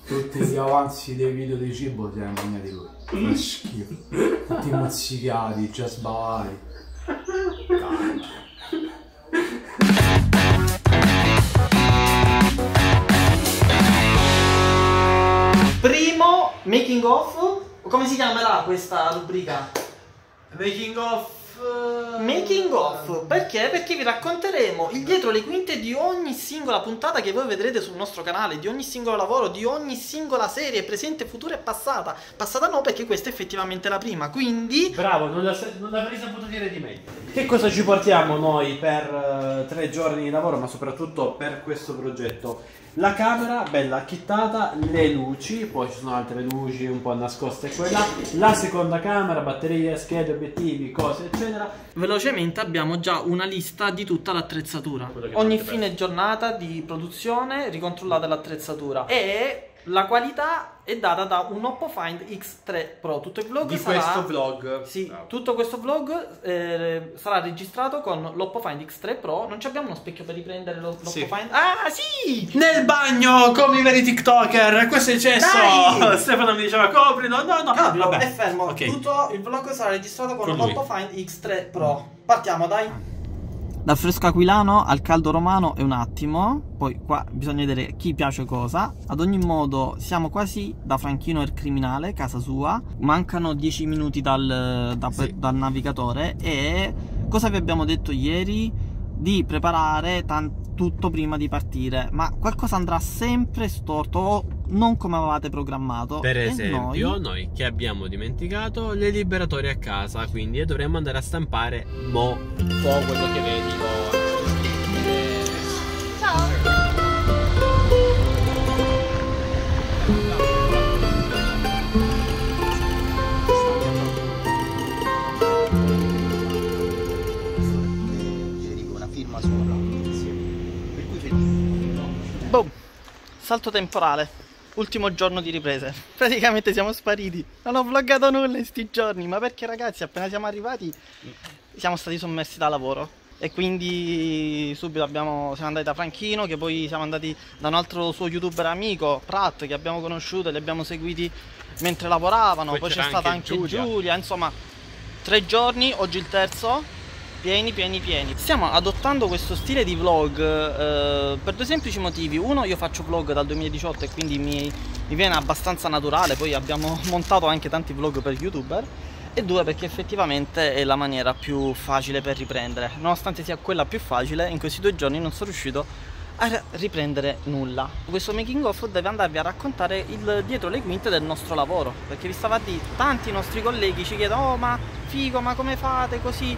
Tutti gli avanzi dei video di cibo si erano magnati lui. Che schifo. Tutti mozzicati, già sbavati. Primo making of. Come si chiamerà questa rubrica? Making of. Making of, perché? Perché vi racconteremo il dietro le quinte di ogni singola puntata che voi vedrete sul nostro canale, di ogni singolo lavoro, di ogni singola serie, presente, futura e passata. Passata no, perché questa è effettivamente la prima, quindi... Bravo, non l'avrei saputo dire di meglio. Che cosa ci portiamo noi per 3 giorni di lavoro, ma soprattutto per questo progetto? La camera bella chittata, le luci, poi ci sono altre luci un po' nascoste qua e là, la seconda camera, batterie, schede, obiettivi, cose eccetera. Velocemente abbiamo già una lista di tutta l'attrezzatura. Ogni fine giornata di produzione ricontrollate l'attrezzatura e la qualità è data da un Oppo Find X3 Pro. Tutto il vlog Di sarà... questo vlog. Sì, tutto questo vlog sarà registrato con l'Oppo Find X3 Pro. Non abbiamo uno specchio per riprendere l'Oppo Sì. Find? Ah, sì! Nel bagno come i veri TikToker, questo è cesso. Dai! Stefano mi diceva coprilo, no, No, vabbè. è fermo. Ok. Tutto il vlog sarà registrato con lui. l'Oppo Find X3 Pro. Partiamo, dai. Dal fresco aquilano al caldo romano è un attimo. Poi qua bisogna vedere chi piace cosa. Ad ogni modo siamo quasi da Franchino il criminale, casa sua. Mancano 10 minuti dal navigatore. E cosa vi abbiamo detto ieri? Di preparare tutto prima di partire, ma qualcosa andrà sempre storto o non come avevate programmato. Per E esempio, noi che abbiamo dimenticato le liberatori a casa, quindi dovremmo andare a stampare un po' quello che vedi. Boom! Salto temporale. Ultimo giorno di riprese. Praticamente siamo spariti. Non ho vloggato nulla in sti giorni. Ma perché, ragazzi, appena siamo arrivati siamo stati sommersi da lavoro. E quindi subito siamo andati da Franchino, che poi siamo andati da un altro suo youtuber amico, Pratt, che abbiamo conosciuto e li abbiamo seguiti mentre lavoravano. Poi c'è stata anche Giulia. Insomma, 3 giorni, oggi il terzo. Pieni. Stiamo adottando questo stile di vlog per 2 semplici motivi. Uno, io faccio vlog dal 2018 e quindi mi viene abbastanza naturale. Poi abbiamo montato anche tanti vlog per youtuber. E 2, perché effettivamente è la maniera più facile per riprendere. Nonostante sia quella più facile, in questi 2 giorni non sono riuscito a riprendere nulla. Questo making of deve andarvi a raccontare il dietro le quinte del nostro lavoro, perché vi stavo a dire, tanti nostri colleghi ci chiedono: oh, ma figo, ma come fate così?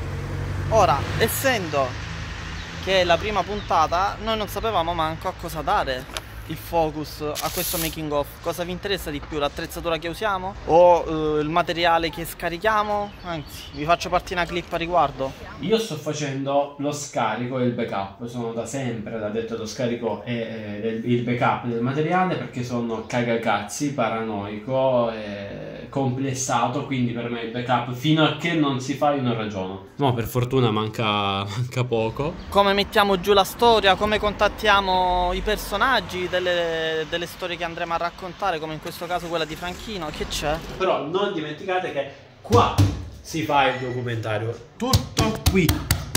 Ora, essendo che è la prima puntata, noi non sapevamo manco a cosa dare il focus a questo making of. Cosa vi interessa di più? L'attrezzatura che usiamo? O il materiale che scarichiamo? Anzi, vi faccio partire una clip a riguardo. Io sto facendo lo scarico e il backup. Sono da sempre addetto allo scarico e il backup del materiale, perché sono cagacazzi, paranoico e complessato. Quindi per me il backup, fino a che non si fa, io non ragiono. No, per fortuna manca poco. Come mettiamo giù la storia, come contattiamo i personaggi delle storie che andremo a raccontare, come in questo caso quella di Franchino. Che c'è? Però non dimenticate che qua si fa il documentario. Tutto qui.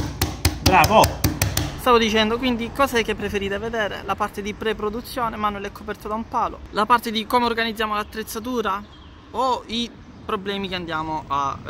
Bravo! Stavo dicendo, quindi cos'è che preferite vedere? La parte di pre-produzione, Manuel è coperto da un palo. La parte di come organizziamo l'attrezzatura? O i problemi che andiamo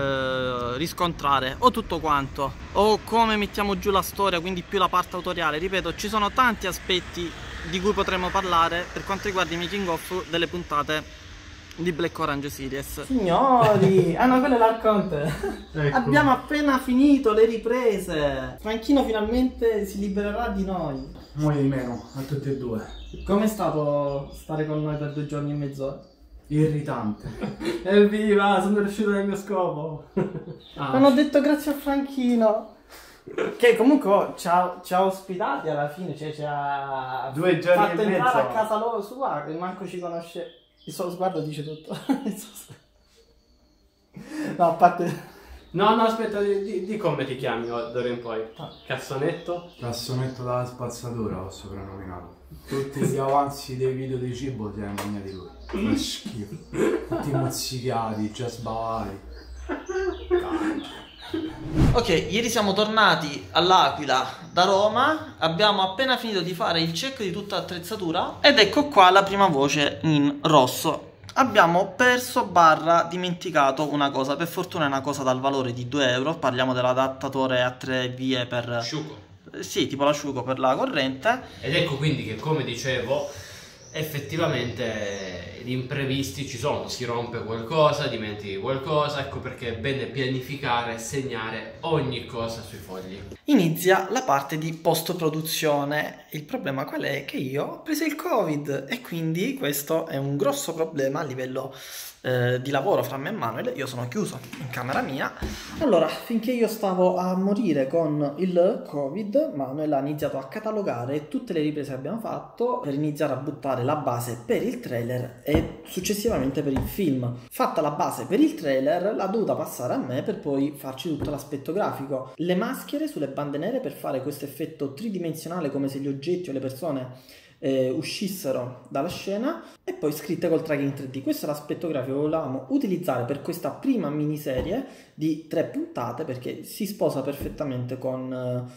a riscontrare? O tutto quanto? O come mettiamo giù la storia, quindi più la parte autoriale? Ripeto, ci sono tanti aspetti di cui potremo parlare per quanto riguarda i making of delle puntate di Black Orange Series. Signori, ah no, quello è l'arconte. Ecco. Abbiamo appena finito le riprese. Franchino finalmente si libererà di noi. Muoio di meno, a tutti e 2. Com'è stato stare con noi per 2 giorni e mezz'ora? Irritante. Evviva, sono riuscito nel mio scopo. Non ho detto grazie a Franchino, che comunque ci ha ospitati alla fine, cioè ci ha 2 giorni fatto e mezzo entrare a casa loro sua, che manco ci conosce. Il suo sguardo dice tutto. No, a parte... No, aspetta, di come ti chiami d'ora in poi? Cassonetto? Cassonetto dalla spazzatura ho soprannominato. Tutti gli avanzi dei video di cibo si erano mangiati lui. Che schifo. Tutti mozzicati, già sbavati. Ok, ieri siamo tornati all'Aquila da Roma, abbiamo appena finito di fare il check di tutta l'attrezzatura ed ecco qua la prima voce in rosso. Abbiamo perso / dimenticato una cosa, per fortuna è una cosa dal valore di 2 euro, parliamo dell'adattatore a 3 vie per... Asciugo. Sì, tipo l'asciugo per la corrente. Ed ecco quindi che, come dicevo, effettivamente gli imprevisti ci sono, si rompe qualcosa, dimentichi qualcosa, ecco perché è bene pianificare e segnare ogni cosa sui fogli. Inizia la parte di post-produzione. Il problema qual è? Che io ho preso il Covid e quindi questo è un grosso problema a livello di lavoro fra me e Manuel. Io sono chiuso in camera mia. Allora, finché io stavo a morire con il Covid, Manuel ha iniziato a catalogare tutte le riprese che abbiamo fatto per iniziare a buttare la base per il trailer e successivamente per il film. Fatta la base per il trailer, l'ha dovuta passare a me per poi farci tutto l'aspetto grafico. Le maschere sulle bande nere per fare questo effetto tridimensionale come se gli oggetti o le persone uscissero dalla scena, e poi scritte col tracking 3D. Questo è l'aspetto grafico che volevamo utilizzare per questa prima miniserie di 3 puntate perché si sposa perfettamente con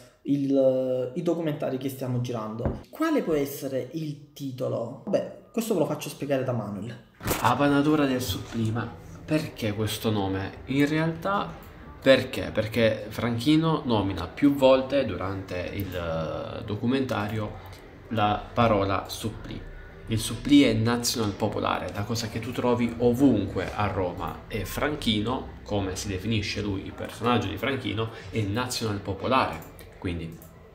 i documentari che stiamo girando. Quale può essere il titolo? Beh, questo ve lo faccio spiegare da Manuel. Apanatura del supplima. Perché questo nome? In realtà perché? Perché Franchino nomina più volte durante il documentario la parola supplì. Il supplì è nazional popolare, la cosa che tu trovi ovunque a Roma, e Franchino, come si definisce lui, il personaggio di Franchino, è nazional popolare, quindi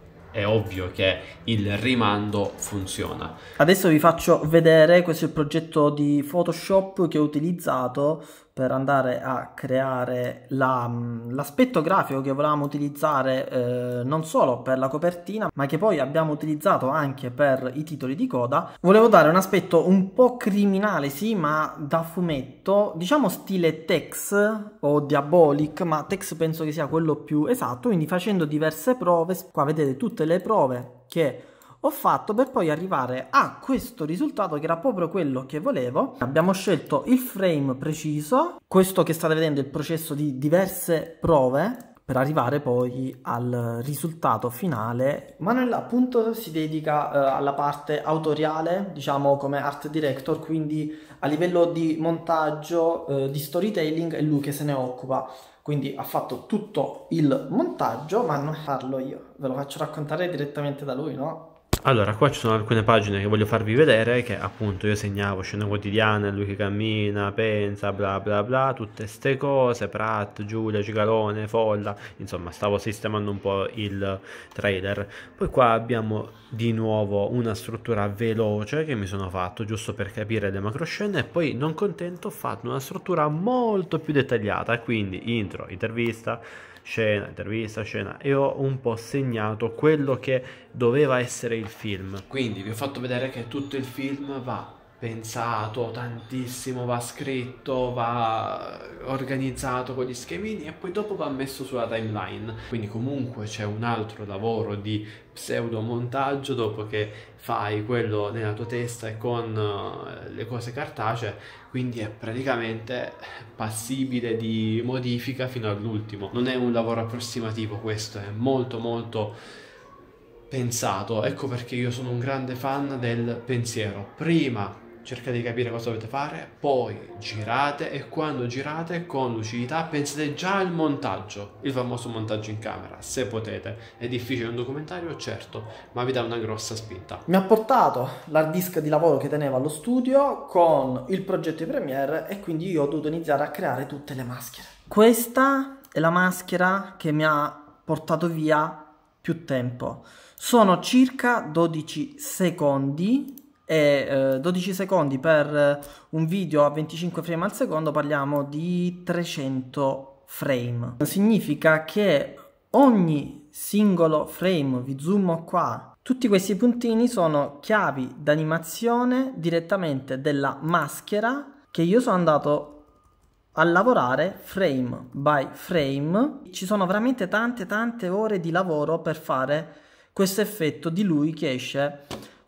è ovvio che il rimando funziona. Adesso vi faccio vedere, questo è il progetto di Photoshop che ho utilizzato per andare a creare l'aspetto grafico che volevamo utilizzare non solo per la copertina, ma che poi abbiamo utilizzato anche per i titoli di coda. Volevo dare un aspetto un po' criminale, sì, ma da fumetto, diciamo stile Tex o Diabolic, ma Tex penso che sia quello più esatto, quindi facendo diverse prove. Qua vedete tutte le prove che ho fatto per poi arrivare a questo risultato che era proprio quello che volevo. Abbiamo scelto il frame preciso, questo che state vedendo è il processo di diverse prove per arrivare poi al risultato finale. Manuel appunto si dedica alla parte autoriale, diciamo come art director, quindi a livello di montaggio, di storytelling è lui che se ne occupa. Quindi ha fatto tutto il montaggio, ma non parlo io, ve lo faccio raccontare direttamente da lui, no? Allora, qua ci sono alcune pagine che voglio farvi vedere, che appunto io segnavo scene quotidiane, lui che cammina, pensa, bla bla bla, tutte ste cose, Pratt, Giulia, Cicalone, Folla, insomma stavo sistemando un po' il trailer. Poi qua abbiamo di nuovo una struttura veloce che mi sono fatto giusto per capire le macroscene, e poi non contento ho fatto una struttura molto più dettagliata, quindi intro, intervista, scena, intervista, scena, e ho un po' segnato quello che doveva essere il film. Quindi vi ho fatto vedere che tutto il film va pensato tantissimo, va scritto, va organizzato con gli schemini e poi dopo va messo sulla timeline. Quindi comunque c'è un altro lavoro di pseudo montaggio dopo che fai quello nella tua testa e con le cose cartacee, quindi è praticamente passibile di modifica fino all'ultimo. Non è un lavoro approssimativo, questo è molto molto pensato. Ecco perché io sono un grande fan del pensiero. Prima cercate di capire cosa dovete fare, poi girate, e quando girate con lucidità pensate già al montaggio, il famoso montaggio in camera, se potete. È difficile un documentario, certo, ma vi dà una grossa spinta. Mi ha portato l'hard disk di lavoro che tenevo allo studio con il progetto di Premiere e quindi io ho dovuto iniziare a creare tutte le maschere. Questa è la maschera che mi ha portato via più tempo. Sono circa 12 secondi e 12 secondi per un video a 25 frame al secondo, parliamo di 300 frame. Significa che ogni singolo frame, vi zoom qua, tutti questi puntini sono chiavi d'animazione direttamente della maschera che io sono andato a lavorare frame by frame. Ci sono veramente tante ore di lavoro per fare questo effetto di lui che esce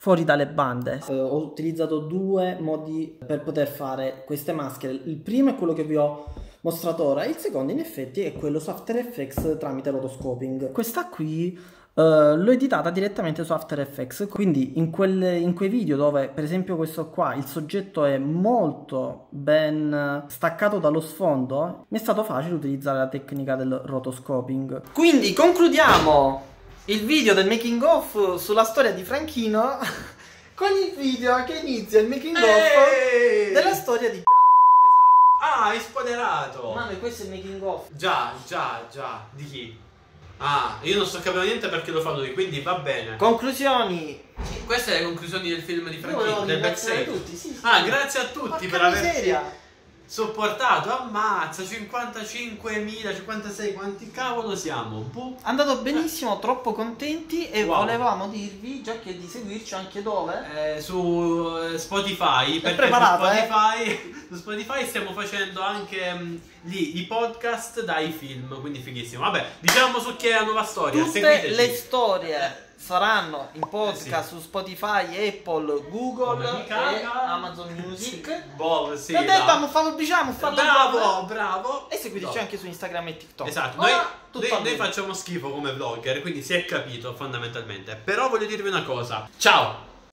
fuori dalle bande. Ho utilizzato due modi per poter fare queste maschere. Il primo è quello che vi ho mostrato ora, il secondo in effetti è quello su After Effects tramite rotoscoping. Questa qui l'ho editata direttamente su After Effects, quindi in quei video dove per esempio questo qua il soggetto è molto ben staccato dallo sfondo, mi è stato facile utilizzare la tecnica del rotoscoping. Quindi concludiamo il video del making of sulla storia di Franchino con il video che inizia il making of della storia di Ah, hai spoilerato! Mano, questo è il making of. Già, di chi? Ah, io non sto capendo niente perché lo fa lui, quindi va bene. Conclusioni. Queste sono le conclusioni del film di Franchino, del backstage. Tutti, sì. Ah, grazie a tutti per averci miseria. sopportato. Ammazza, 55.000, 56, quanti cavolo siamo? Boh. È andato benissimo, troppo contenti e Wow. volevamo dirvi già che di seguirci anche dove? Su Spotify, perché preparato, su Spotify stiamo facendo anche lì i podcast dai film, quindi fighissimo. Vabbè, diciamo su che è la nuova storia. Tutte seguiteci. le storie saranno in podcast su Spotify, Apple, Google Come mi e caga. Amazon Music. Boh, sì, Lo diciamo, diciamo, farlo. bravo. E seguiteci No. anche su Instagram e TikTok. Esatto, Ora, tutto a noi voi. facciamo schifo come vlogger, quindi si è capito fondamentalmente. Però voglio dirvi una cosa. Ciao!